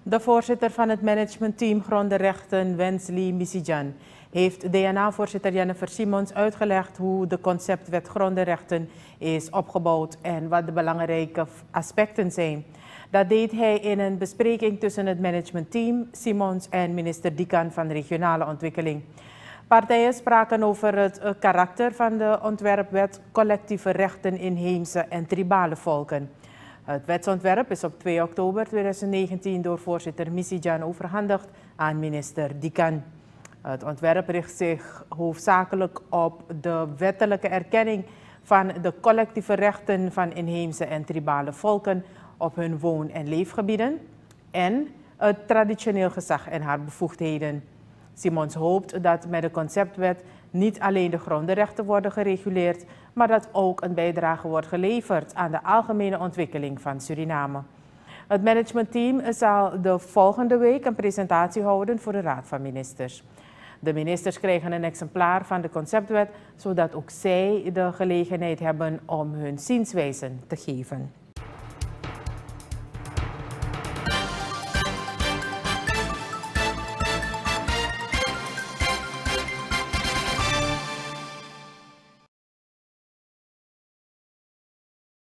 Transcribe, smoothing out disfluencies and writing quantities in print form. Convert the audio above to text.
De voorzitter van het managementteam Grondenrechten, Wensley Misijan, heeft DNA-voorzitter Jennifer Simons uitgelegd hoe de conceptwet Grondenrechten is opgebouwd en wat de belangrijke aspecten zijn. Dat deed hij in een bespreking tussen het managementteam, Simons en minister Dikan van Regionale Ontwikkeling. Partijen spraken over het karakter van de ontwerpwet collectieve rechten inheemse en tribale volken. Het wetsontwerp is op 2 oktober 2019 door voorzitter Misijan overhandigd aan minister Dikan. Het ontwerp richt zich hoofdzakelijk op de wettelijke erkenning van de collectieve rechten van inheemse en tribale volken op hun woon- en leefgebieden en het traditioneel gezag en haar bevoegdheden. Simons hoopt dat met de conceptwet niet alleen de grondenrechten worden gereguleerd, maar dat ook een bijdrage wordt geleverd aan de algemene ontwikkeling van Suriname. Het managementteam zal de volgende week een presentatie houden voor de Raad van Ministers. De ministers krijgen een exemplaar van de conceptwet, zodat ook zij de gelegenheid hebben om hun zienswijzen te geven.